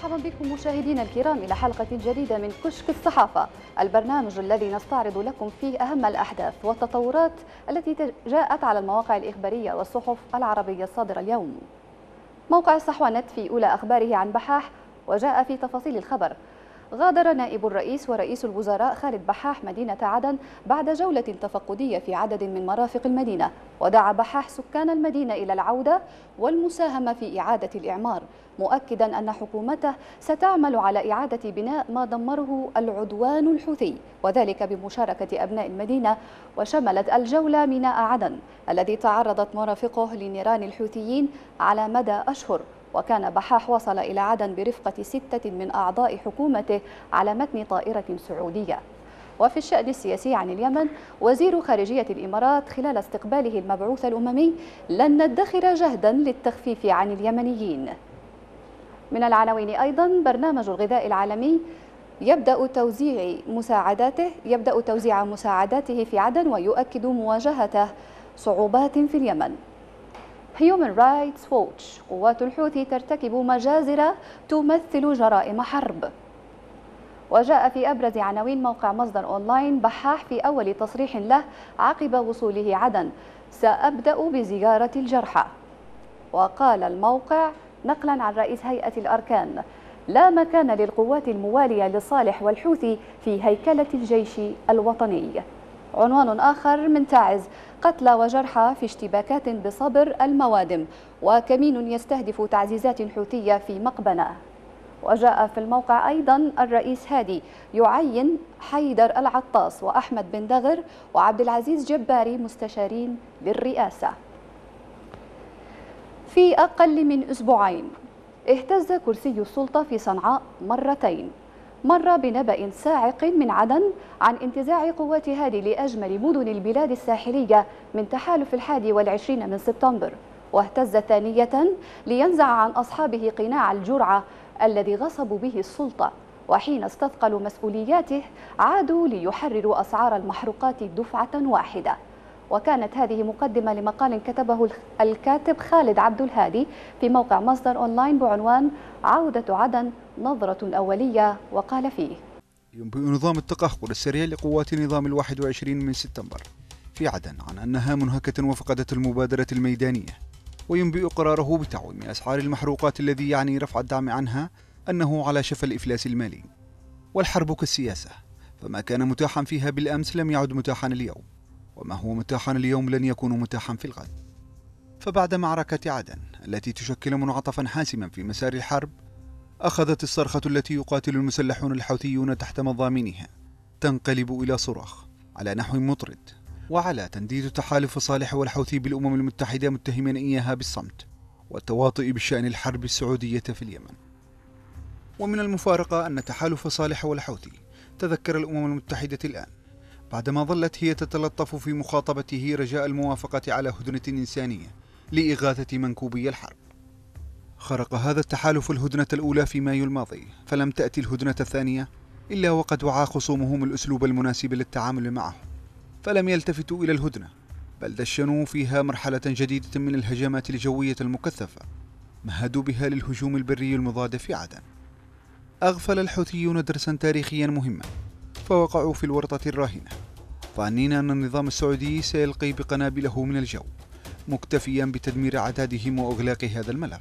مرحبا بكم مشاهدينا الكرام إلى حلقة جديدة من كشك الصحافة، البرنامج الذي نستعرض لكم فيه أهم الأحداث والتطورات التي جاءت على المواقع الإخبارية والصحف العربية الصادرة اليوم. موقع الصحوة نت في أولى أخباره عن بحاح، وجاء في تفاصيل الخبر: غادر نائب الرئيس ورئيس الوزراء خالد بحاح مدينة عدن بعد جولة تفقدية في عدد من مرافق المدينة، ودعا بحاح سكان المدينة إلى العودة والمساهمة في إعادة الإعمار، مؤكدا أن حكومته ستعمل على إعادة بناء ما دمره العدوان الحوثي، وذلك بمشاركة أبناء المدينة. وشملت الجولة ميناء عدن الذي تعرضت مرافقه لنيران الحوثيين على مدى أشهر، وكان بحاح وصل إلى عدن برفقة 6 من أعضاء حكومته على متن طائرة سعودية. وفي الشأن السياسي عن اليمن، وزير خارجية الإمارات خلال استقباله المبعوث الأممي: لن ندخر جهدا للتخفيف عن اليمنيين. من العناوين أيضا: برنامج الغذاء العالمي يبدأ توزيع مساعداته في عدن، ويؤكد مواجهة صعوبات في اليمن. Human Rights Watch: قوات الحوثي ترتكب مجازر تمثل جرائم حرب. وجاء في أبرز عناوين موقع مصدر أونلاين: بحاح في أول تصريح له عقب وصوله عدن: سأبدأ بزيارة الجرحى. وقال الموقع نقلا عن رئيس هيئة الأركان: لا مكان للقوات الموالية لصالح والحوثي في هيكلة الجيش الوطني. عنوان آخر من تعز: قتلى وجرحى في اشتباكات بصبر الموادم، وكمين يستهدف تعزيزات حوثية في مقبنة. وجاء في الموقع أيضا: الرئيس هادي يعين حيدر العطاس وأحمد بن دغر وعبد العزيز جباري مستشارين للرئاسة. في أقل من أسبوعين اهتز كرسي السلطة في صنعاء مرتين، مرة بنبأ صاعق من عدن عن انتزاع قوات هادي لأجمل مدن البلاد الساحلية من تحالف 21 من سبتمبر، واهتز ثانية لينزع عن أصحابه قناع الجرعة الذي غصبوا به السلطة، وحين استثقلوا مسؤولياته عادوا ليحرروا أسعار المحروقات دفعة واحدة. وكانت هذه مقدمة لمقال كتبه الكاتب خالد عبد الهادي في موقع مصدر أونلاين بعنوان عودة عدن نظرة أولية، وقال فيه: ينبئ نظام التقهقر السريع لقوات نظام 21 من سبتمبر في عدن عن أنها منهكة وفقدت المبادرة الميدانية، وينبئ قراره بتعويم أسعار المحروقات الذي يعني رفع الدعم عنها أنه على شفا الإفلاس المالي. والحرب كالسياسة، فما كان متاحا فيها بالأمس لم يعد متاحا اليوم، وما هو متاحا اليوم لن يكون متاحا في الغد. فبعد معركة عدن التي تشكل منعطفا حاسما في مسار الحرب، أخذت الصرخة التي يقاتل المسلحون الحوثيون تحت مضامينها تنقلب إلى صراخ على نحو مطرد، وعلى تنديد تحالف صالح والحوثي بالأمم المتحدة متهما إياها بالصمت والتواطؤ بشأن الحرب السعودية في اليمن. ومن المفارقة أن تحالف صالح والحوثي تذكر الأمم المتحدة الآن بعدما ظلت هي تتلطف في مخاطبته رجاء الموافقة على هدنة إنسانية لإغاثة منكوبي الحرب. خرق هذا التحالف الهدنة الأولى في مايو الماضي، فلم تأتي الهدنة الثانية إلا وقد وعى خصومهم الأسلوب المناسب للتعامل معه، فلم يلتفتوا إلى الهدنة، بل دشنوا فيها مرحلة جديدة من الهجمات الجوية المكثفة مهدوا بها للهجوم البري المضاد في عدن. أغفل الحوثيون درسا تاريخيا مهما، فوقعوا في الورطة الراهنة ظانين أن النظام السعودي سيلقي بقنابله من الجو، مكتفيا بتدمير عتادهم وإغلاق هذا الملف.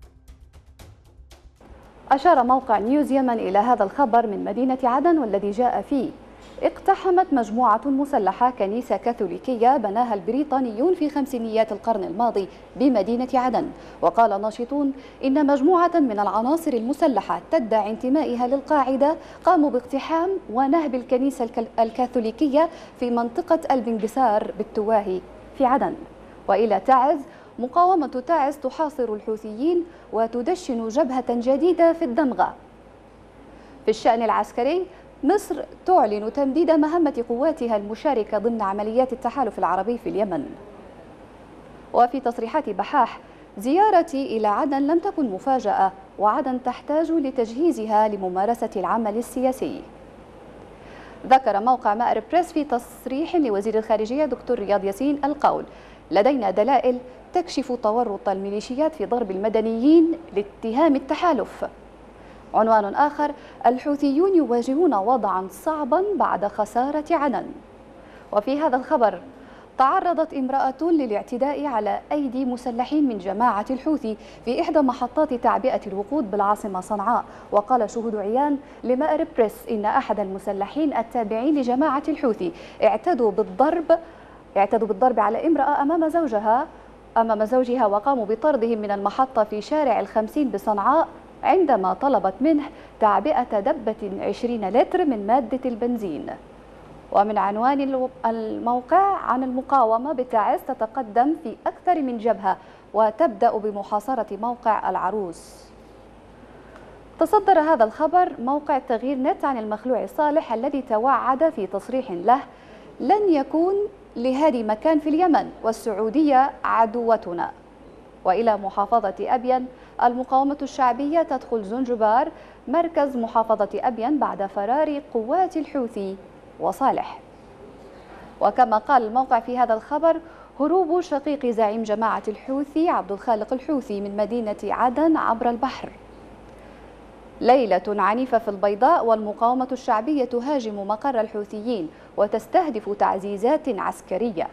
أشار موقع نيوز يمن إلى هذا الخبر من مدينة عدن، والذي جاء فيه: اقتحمت مجموعة مسلحة كنيسة كاثوليكية بناها البريطانيون في خمسينيات القرن الماضي بمدينة عدن. وقال ناشطون إن مجموعة من العناصر المسلحة تدعي انتمائها للقاعدة قاموا باقتحام ونهب الكنيسة الكاثوليكية في منطقة البنجسار بالتواهي في عدن. وإلى تعز: مقاومة تعز تحاصر الحوثيين وتدشن جبهة جديدة في الدمغة. في الشأن العسكري، مصر تعلن تمديد مهمة قواتها المشاركة ضمن عمليات التحالف العربي في اليمن. وفي تصريحات بحاح: زيارتي إلى عدن لم تكن مفاجأة، وعدن تحتاج لتجهيزها لممارسة العمل السياسي. ذكر موقع مأرب بريس في تصريح لوزير الخارجية دكتور رياض ياسين القول: لدينا دلائل تكشف تورط الميليشيات في ضرب المدنيين لاتهام التحالف. عنوان آخر: الحوثيون يواجهون وضعا صعبا بعد خسارة عدن. وفي هذا الخبر: تعرضت امرأة للاعتداء على أيدي مسلحين من جماعة الحوثي في إحدى محطات تعبئة الوقود بالعاصمة صنعاء. وقال شهود عيان لمأرب بريس إن أحد المسلحين التابعين لجماعة الحوثي اعتدوا بالضرب على امرأة أمام زوجها وقاموا بطردهم من المحطة في شارع الخمسين بصنعاء عندما طلبت منه تعبئة دبة 20 لتر من مادة البنزين. ومن عنوان الموقع: عن المقاومة بتعز تتقدم في أكثر من جبهة وتبدأ بمحاصرة موقع العروس. تصدر هذا الخبر موقع التغيير نت عن المخلوع صالح الذي توعد في تصريح له: لن يكون لهذه مكان في اليمن والسعودية عدوتنا. وإلى محافظة أبين: المقاومة الشعبية تدخل زنجبار مركز محافظة أبين بعد فرار قوات الحوثي وصالح. وكما قال الموقع في هذا الخبر: هروب شقيق زعيم جماعة الحوثي عبد الخالق الحوثي من مدينة عدن عبر البحر. ليلة عنيفة في البيضاء والمقاومة الشعبية تهاجم مقر الحوثيين وتستهدف تعزيزات عسكرية.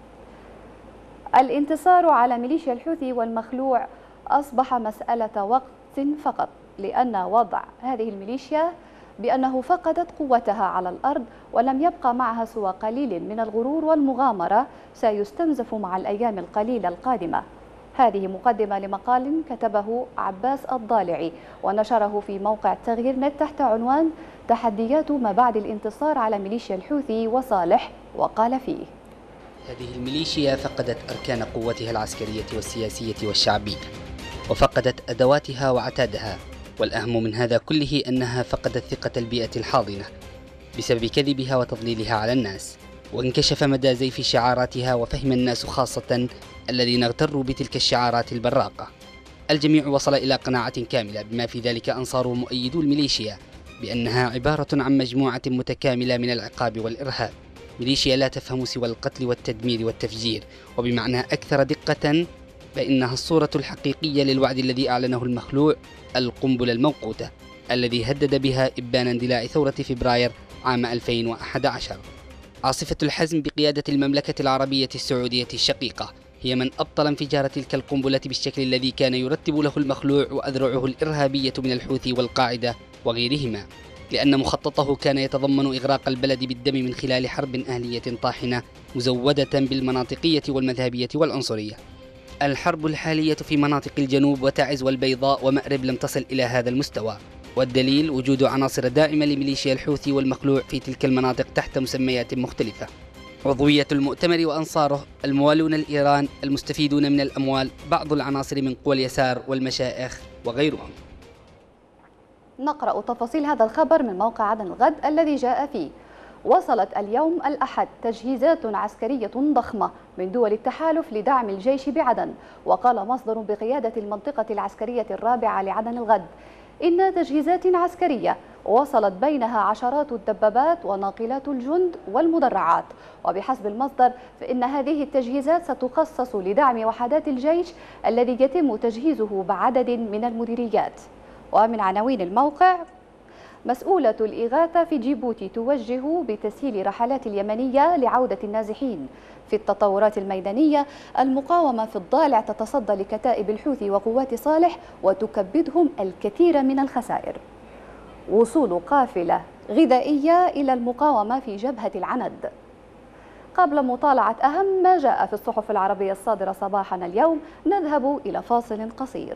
الانتصار على ميليشيا الحوثي والمخلوع أصبح مسألة وقت فقط، لأن وضع هذه الميليشيا بأنه فقدت قوتها على الأرض ولم يبقى معها سوى قليل من الغرور والمغامرة سيستنزف مع الأيام القليلة القادمة. هذه مقدمة لمقال كتبه عباس الضالعي ونشره في موقع التغيير نت تحت عنوان: تحديات ما بعد الانتصار على ميليشيا الحوثي وصالح. وقال فيه: هذه الميليشيا فقدت أركان قوتها العسكرية والسياسية والشعبية، وفقدت أدواتها وعتادها، والأهم من هذا كله أنها فقدت ثقة البيئة الحاضنة بسبب كذبها وتضليلها على الناس، وانكشف مدى زيف شعاراتها وفهم الناس خاصة الذين اغتروا بتلك الشعارات البراقة. الجميع وصل إلى قناعة كاملة بما في ذلك أنصار ومؤيدو الميليشيا بأنها عبارة عن مجموعة متكاملة من العقاب والإرهاب، ميليشيا لا تفهم سوى القتل والتدمير والتفجير، وبمعنى أكثر دقة فإنها الصورة الحقيقية للوعد الذي أعلنه المخلوع: القنبلة الموقوتة الذي هدد بها إبان اندلاع ثورة فبراير عام 2011. عاصفة الحزم بقيادة المملكة العربية السعودية الشقيقة هي من أبطل انفجار تلك القنبلة بالشكل الذي كان يرتب له المخلوع وأذرعه الإرهابية من الحوثي والقاعدة وغيرهما، لأن مخططه كان يتضمن إغراق البلد بالدم من خلال حرب أهلية طاحنة مزودة بالمناطقية والمذهبية والعنصرية. الحرب الحالية في مناطق الجنوب وتعز والبيضاء ومأرب لم تصل إلى هذا المستوى، والدليل وجود عناصر داعمة لميليشيا الحوثي والمخلوع في تلك المناطق تحت مسميات مختلفة: عضوية المؤتمر وأنصاره، الموالون لإيران، المستفيدون من الأموال، بعض العناصر من قوى اليسار والمشائخ وغيرهم. نقرأ تفاصيل هذا الخبر من موقع عدن الغد الذي جاء فيه: وصلت اليوم الأحد تجهيزات عسكرية ضخمة من دول التحالف لدعم الجيش بعدن. وقال مصدر بقيادة المنطقة العسكرية الرابعة لعدن الغد إن تجهيزات عسكرية وصلت بينها عشرات الدبابات وناقلات الجند والمدرعات. وبحسب المصدر فإن هذه التجهيزات ستخصص لدعم وحدات الجيش الذي يتم تجهيزه بعدد من المديريات. ومن عناوين الموقع: مسؤولة الإغاثة في جيبوتي توجه بتسهيل رحلات اليمنية لعودة النازحين. في التطورات الميدانية: المقاومة في الضالع تتصدى لكتائب الحوثي وقوات صالح وتكبدهم الكثير من الخسائر. وصول قافلة غذائية إلى المقاومة في جبهة العند. قبل مطالعة أهم ما جاء في الصحف العربية الصادرة صباحا اليوم نذهب إلى فاصل قصير.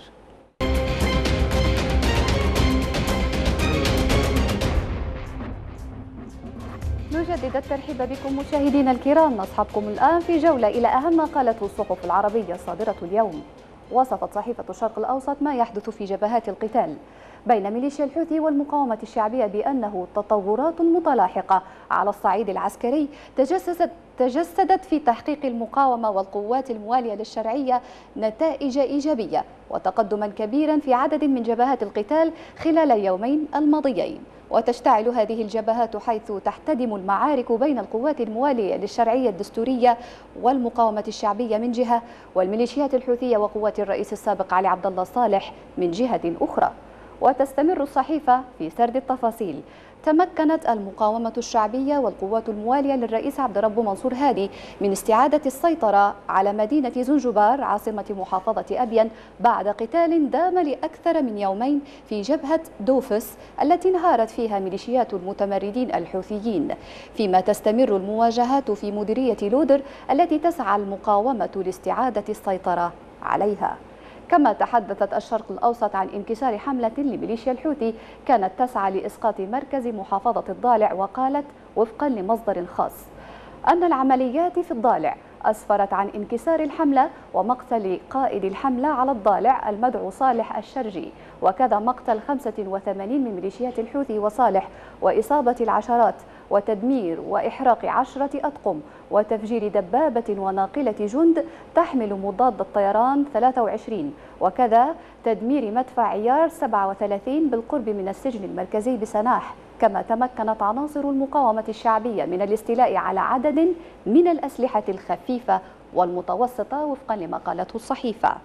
نجدد الترحيب بكم مشاهدينا الكرام، نصحبكم الآن في جولة إلى أهم ما قالته الصحف العربية الصادرة اليوم. وصفت صحيفة الشرق الأوسط ما يحدث في جبهات القتال بين ميليشيا الحوثي والمقاومة الشعبية بأنه تطورات متلاحقة على الصعيد العسكري تجسدت في تحقيق المقاومة والقوات الموالية للشرعية نتائج إيجابية وتقدما كبيرا في عدد من جبهات القتال خلال اليومين الماضيين. وتشتعل هذه الجبهات حيث تحتدم المعارك بين القوات الموالية للشرعية الدستورية والمقاومة الشعبية من جهة، والميليشيات الحوثية وقوات الرئيس السابق علي عبد الله صالح من جهة أخرى. وتستمر الصحيفة في سرد التفاصيل. تمكنت المقاومة الشعبية والقوات الموالية للرئيس عبد ربه منصور هادي من استعادة السيطرة على مدينة زنجبار عاصمة محافظة أبين بعد قتال دام لأكثر من يومين في جبهة دوفس التي انهارت فيها ميليشيات المتمردين الحوثيين، فيما تستمر المواجهات في مديرية لودر التي تسعى المقاومة لاستعادة السيطرة عليها. كما تحدثت الشرق الأوسط عن انكسار حملة لميليشيا الحوثي كانت تسعى لإسقاط مركز محافظة الضالع، وقالت وفقا لمصدر خاص أن العمليات في الضالع أسفرت عن انكسار الحملة ومقتل قائد الحملة على الضالع المدعو صالح الشرجي، وكذا مقتل 85 من ميليشيات الحوثي وصالح وإصابة العشرات وتدمير وإحراق 10 أطقم وتفجير دبابة وناقلة جند تحمل مضاد الطيران 23، وكذا تدمير مدفع عيار 37 بالقرب من السجن المركزي بسناح. كما تمكنت عناصر المقاومة الشعبية من الاستيلاء على عدد من الأسلحة الخفيفة والمتوسطة وفقا لما قالته الصحيفة.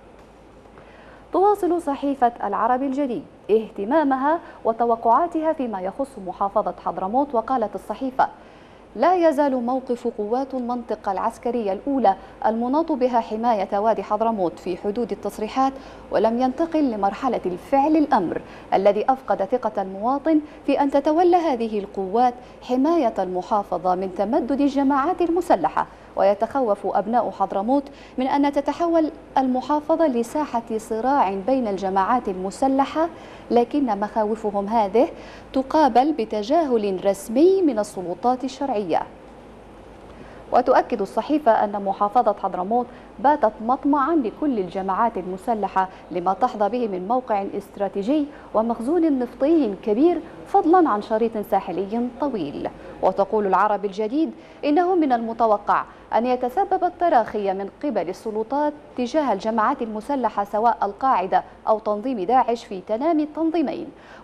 تواصل صحيفة العربي الجديد اهتمامها وتوقعاتها فيما يخص محافظة حضرموت، وقالت الصحيفة: لا يزال موقف قوات المنطقة العسكرية الأولى المناط بها حماية وادي حضرموت في حدود التصريحات، ولم ينتقل لمرحلة الفعل الأمر الذي أفقد ثقة المواطن في أن تتولى هذه القوات حماية المحافظة من تمدد الجماعات المسلحة، ويتخوف أبناء حضرموت من أن تتحول المحافظة لساحة صراع بين الجماعات المسلحة، لكن مخاوفهم هذه تقابل بتجاهل رسمي من السلطات الشرعية. وتؤكد الصحيفة أن محافظة حضرموت باتت مطمعا لكل الجماعات المسلحة لما تحظى به من موقع استراتيجي ومخزون نفطي كبير فضلا عن شريط ساحلي طويل. وتقول العربي الجديد إنه من المتوقع أن يتسبب التراخي من قبل السلطات تجاه الجماعات المسلحة سواء القاعدة أو تنظيم داعش في تنامي التنظيمين،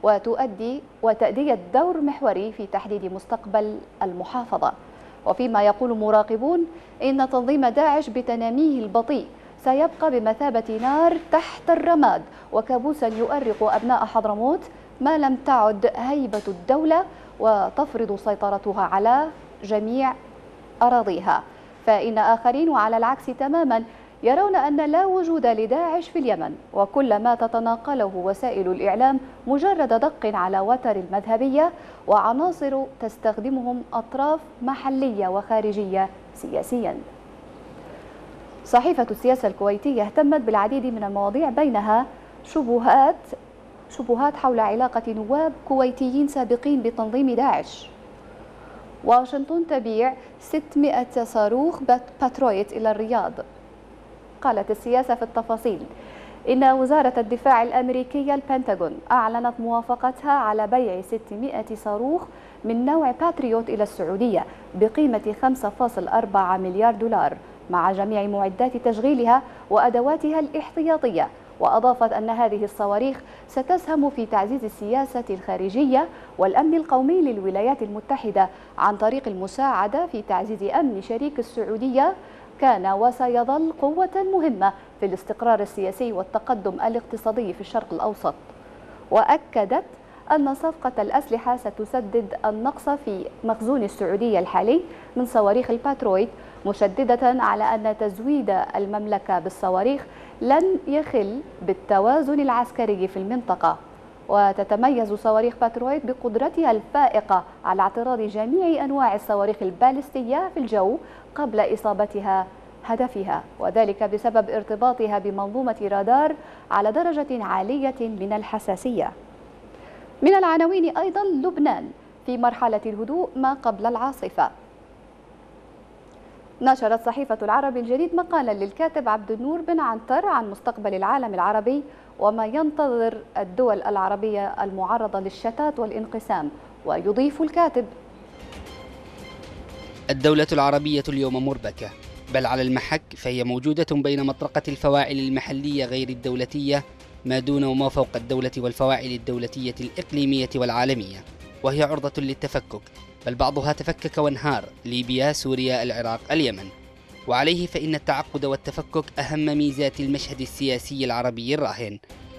وتأدية دور محوري في تحديد مستقبل المحافظة. وفيما يقول مراقبون إن تنظيم داعش بتناميه البطيء سيبقى بمثابة نار تحت الرماد وكابوسا يؤرق أبناء حضرموت ما لم تعد هيبة الدولة وتفرض سيطرتها على جميع أراضيها. فإن آخرين وعلى العكس تماما يرون أن لا وجود لداعش في اليمن، وكل ما تتناقله وسائل الإعلام مجرد دق على وتر المذهبية وعناصر تستخدمهم أطراف محلية وخارجية سياسيا. صحيفة السياسة الكويتية اهتمت بالعديد من المواضيع بينها شبهات حول علاقة نواب كويتيين سابقين بتنظيم داعش. واشنطن تبيع 600 صاروخ باترويت إلى الرياض. قالت السياسة في التفاصيل إن وزارة الدفاع الأمريكية البنتاغون أعلنت موافقتها على بيع 600 صاروخ من نوع باتريوت إلى السعودية بقيمة 5.4 مليار دولار مع جميع معدات تشغيلها وأدواتها الاحتياطية. وأضافت أن هذه الصواريخ ستسهم في تعزيز السياسة الخارجية والأمن القومي للولايات المتحدة عن طريق المساعدة في تعزيز أمن شريك السعودية كان وسيظل قوة مهمة في الاستقرار السياسي والتقدم الاقتصادي في الشرق الأوسط. وأكدت أن صفقة الأسلحة ستسدد النقص في مخزون السعودية الحالي من صواريخ الباترويت، مشددة على أن تزويد المملكة بالصواريخ لن يخل بالتوازن العسكري في المنطقة. وتتميز صواريخ باترويت بقدرتها الفائقة على اعتراض جميع أنواع الصواريخ البالستية في الجو قبل إصابتها هدفها، وذلك بسبب ارتباطها بمنظومة رادار على درجة عالية من الحساسية. من العناوين أيضا لبنان في مرحلة الهدوء ما قبل العاصفة. نشرت صحيفة العربي الجديد مقالا للكاتب عبد النور بن عنتر عن مستقبل العالم العربي وما ينتظر الدول العربية المعرضة للشتات والانقسام. ويضيف الكاتب: الدولة العربية اليوم مربكة، بل على المحك فهي موجودة بين مطرقة الفواعل المحلية غير الدولتية ما دون وما فوق الدولة والفواعل الدولتية الإقليمية والعالمية، وهي عرضة للتفكك، بل بعضها تفكك وانهار: ليبيا، سوريا، العراق، اليمن. وعليه فإن التعقد والتفكك أهم ميزات المشهد السياسي العربي الراهن،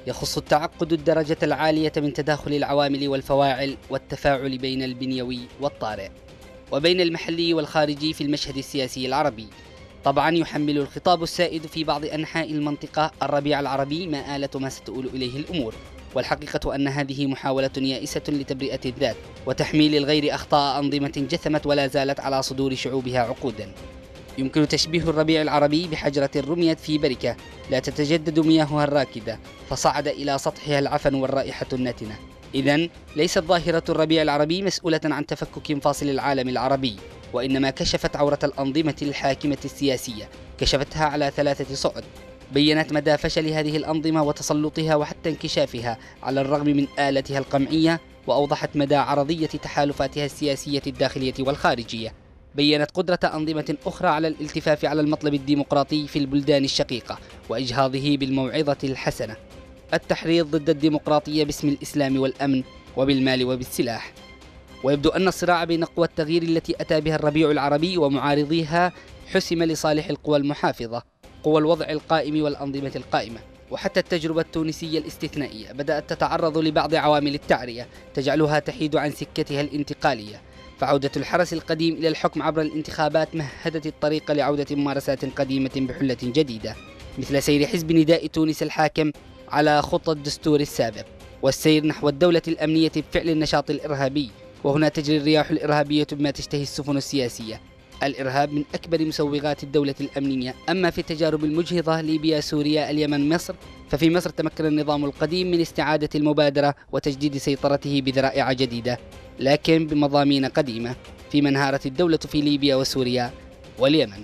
يخص التعقد الدرجة العالية من تداخل العوامل والفواعل والتفاعل بين البنيوي والطارئ وبين المحلي والخارجي في المشهد السياسي العربي. طبعا يحمل الخطاب السائد في بعض أنحاء المنطقة الربيع العربي مآلة ما ستؤول إليه الأمور، والحقيقة أن هذه محاولة يائسة لتبرئة الذات وتحميل الغير أخطاء أنظمة جثمت ولا زالت على صدور شعوبها عقودا. يمكن تشبيه الربيع العربي بحجرة رميت في بركة لا تتجدد مياهها الراكدة فصعد إلى سطحها العفن والرائحة الناتنة. إذن ليست ظاهرة الربيع العربي مسؤولة عن تفكك فاصل العالم العربي، وإنما كشفت عورة الأنظمة الحاكمة السياسية، كشفتها على 3 صعد. بيّنت مدى فشل هذه الأنظمة وتسلطها وحتى انكشافها على الرغم من آلتها القمعية، وأوضحت مدى عرضية تحالفاتها السياسية الداخلية والخارجية. بيّنت قدرة أنظمة أخرى على الالتفاف على المطلب الديمقراطي في البلدان الشقيقة وإجهاضه بالموعظة الحسنة، التحريض ضد الديمقراطية باسم الإسلام والأمن وبالمال وبالسلاح. ويبدو أن الصراع بين قوى التغيير التي أتى بها الربيع العربي ومعارضيها حسم لصالح القوى المحافظة، قوى الوضع القائم والأنظمة القائمة. وحتى التجربة التونسية الاستثنائية بدأت تتعرض لبعض عوامل التعرية تجعلها تحيد عن سكتها الانتقالية، فعودة الحرس القديم إلى الحكم عبر الانتخابات مهدت الطريق لعودة ممارسات قديمة بحلة جديدة، مثل سير حزب نداء تونس الحاكم على خطى الدستور السابق، والسير نحو الدولة الأمنية بفعل النشاط الإرهابي. وهنا تجري الرياح الإرهابية بما تشتهي السفن السياسية. الإرهاب من أكبر مسوغات الدولة الأمنية. أما في التجارب المجهضة ليبيا، سوريا، اليمن، مصر، ففي مصر تمكن النظام القديم من استعادة المبادرة وتجديد سيطرته بذرائع جديدة، لكن بمضامين قديمة، فيما انهارت الدولة في ليبيا وسوريا واليمن.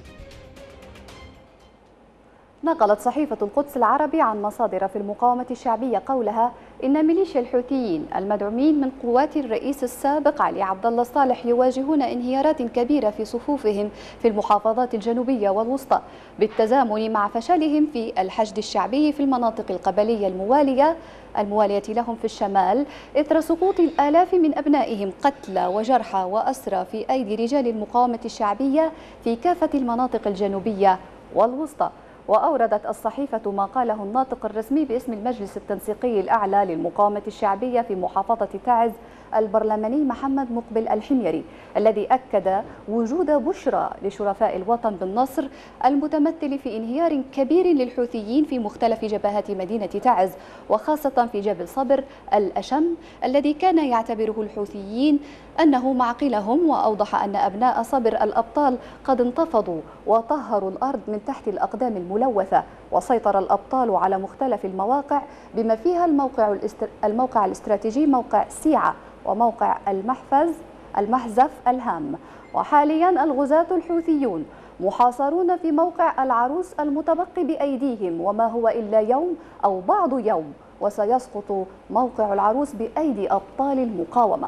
نقلت صحيفة القدس العربي عن مصادر في المقاومة الشعبية قولها إن ميليشيا الحوثيين المدعومين من قوات الرئيس السابق علي عبد الله صالح يواجهون انهيارات كبيرة في صفوفهم في المحافظات الجنوبية والوسطى، بالتزامن مع فشلهم في الحشد الشعبي في المناطق القبلية الموالية لهم في الشمال، إثر سقوط الآلاف من أبنائهم قتلى وجرحى وأسرى في أيدي رجال المقاومة الشعبية في كافة المناطق الجنوبية والوسطى. وأوردت الصحيفة ما قاله الناطق الرسمي باسم المجلس التنسيقي الأعلى للمقاومة الشعبية في محافظة تعز البرلماني محمد مقبل الحميري، الذي أكد وجود بشرى لشرفاء الوطن بالنصر المتمثل في انهيار كبير للحوثيين في مختلف جبهات مدينة تعز، وخاصة في جبل صبر الأشم الذي كان يعتبره الحوثيين أنه معقلهم. وأوضح أن أبناء صبر الأبطال قد انتفضوا وطهروا الأرض من تحت الأقدام الملوثة، وسيطر الأبطال على مختلف المواقع بما فيها الموقع الاستراتيجي موقع سيعة وموقع المحزف الهام. وحاليا الغزاة الحوثيون محاصرون في موقع العروس المتبقي بأيديهم، وما هو إلا يوم أو بعض يوم وسيسقط موقع العروس بأيدي أبطال المقاومة.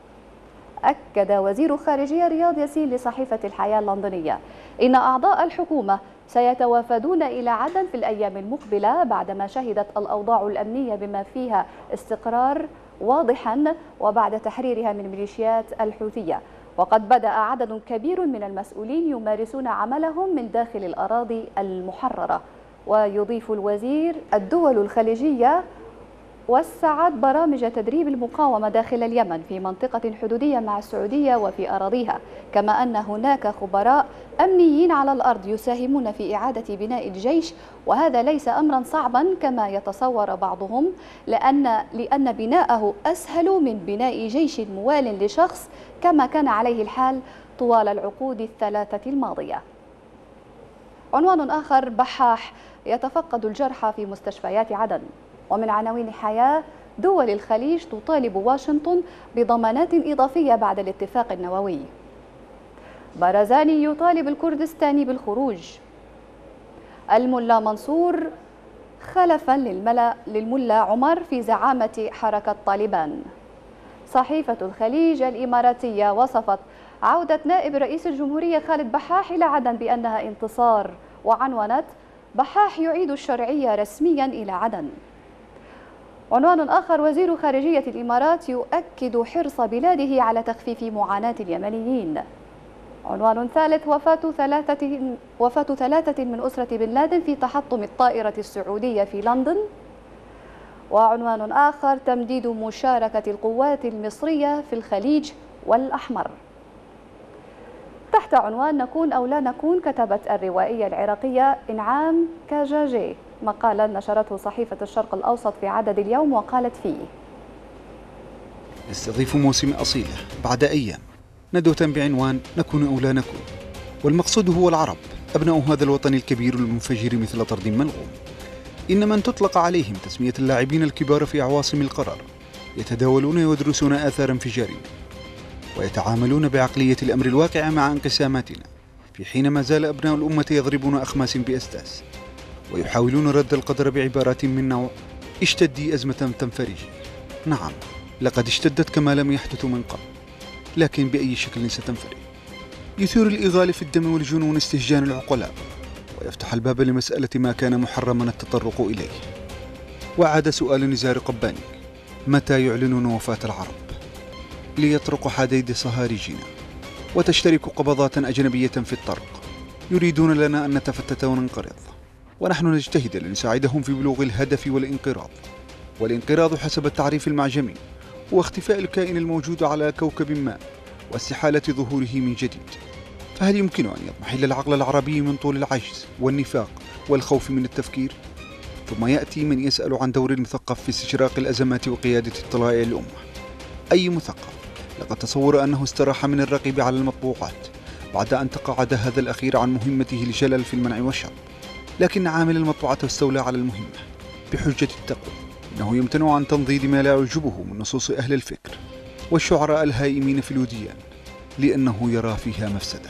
أكد وزير خارجية رياض ياسين لصحيفة الحياة اللندنية إن أعضاء الحكومة سيتوافدون إلى عدن في الأيام المقبلة بعدما شهدت الأوضاع الأمنية بما فيها استقرار واضحا وبعد تحريرها من ميليشيات الحوثية. وقد بدأ عدد كبير من المسؤولين يمارسون عملهم من داخل الأراضي المحررة. ويضيف الوزير الدول الخليجية وسعت برامج تدريب المقاومة داخل اليمن في منطقة حدودية مع السعودية وفي أراضيها، كما أن هناك خبراء أمنيين على الأرض يساهمون في إعادة بناء الجيش، وهذا ليس أمرا صعبا كما يتصور بعضهم، لأن بناءه أسهل من بناء جيش موال لشخص كما كان عليه الحال طوال العقود ال3 الماضية. عنوان آخر: بحاح يتفقد الجرحى في مستشفيات عدن. ومن عناوين حياة: دول الخليج تطالب واشنطن بضمانات إضافية بعد الاتفاق النووي. بارزاني يطالب الكردستاني بالخروج. الملا منصور خلفا للملا عمر في زعامة حركة طالبان. صحيفة الخليج الإماراتية وصفت عودة نائب رئيس الجمهورية خالد بحاح إلى عدن بأنها انتصار، وعنونت: بحاح يعيد الشرعية رسميا إلى عدن. عنوان آخر: وزير خارجية الإمارات يؤكد حرص بلاده على تخفيف معاناة اليمنيين. عنوان ثالث: وفاة ثلاثة من أسرة بن لادن في تحطم الطائرة السعودية في لندن. وعنوان آخر: تمديد مشاركة القوات المصرية في الخليج والأحمر. تحت عنوان نكون أو لا نكون، كتبت الروائية العراقية إنعام كاجاجي مقالا نشرته صحيفة الشرق الأوسط في عدد اليوم، وقالت فيه: نستضيف موسم أصيلة بعد أيام ندوة بعنوان نكون أو لا نكون، والمقصود هو العرب أبناء هذا الوطن الكبير المنفجر مثل طرد ملغوم. إن من تطلق عليهم تسمية اللاعبين الكبار في عواصم القرار يتداولون ويدرسون آثار انفجارنا، ويتعاملون بعقلية الأمر الواقع مع انقساماتنا، في حين ما زال أبناء الأمة يضربون أخماس بأسداس ويحاولون رد القدر بعبارات من نوع اشتدي أزمة تنفرجي. نعم، لقد اشتدت كما لم يحدث من قبل، لكن بأي شكل ستنفرج؟ يثير الإغال في الدم والجنون استهجان العقلاء، ويفتح الباب لمسألة ما كان محرما التطرق إليه. وعاد سؤال نزار قباني: متى يعلنون وفاة العرب؟ ليطرق حديد صهاريجنا وتشترك قبضات أجنبية في الطرق، يريدون لنا أن نتفتت وننقرض، ونحن نجتهد لنساعدهم في بلوغ الهدف والانقراض. والانقراض حسب التعريف المعجمي هو اختفاء الكائن الموجود على كوكب ما واستحالة ظهوره من جديد. فهل يمكن أن يضمحل العقل العربي من طول العجز والنفاق والخوف من التفكير؟ ثم يأتي من يسأل عن دور المثقف في استشراق الأزمات وقيادة الطلائع الأمة. أي مثقف لقد تصور أنه استراح من الرقيب على المطبوعات بعد أن تقاعد هذا الأخير عن مهمته لشلل في المنع والشر، لكن عامل المطبوعة استولى على المهمة بحجة التقوى. إنه يمتنع عن تنضيد ما لا يعجبه من نصوص أهل الفكر والشعراء الهائمين في الوديان، لأنه يرى فيها مفسدة.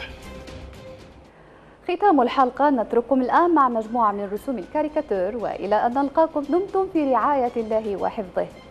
ختام الحلقة، نترككم الآن مع مجموعة من رسوم الكاريكاتير، وإلى أن نلقاكم دمتم في رعاية الله وحفظه.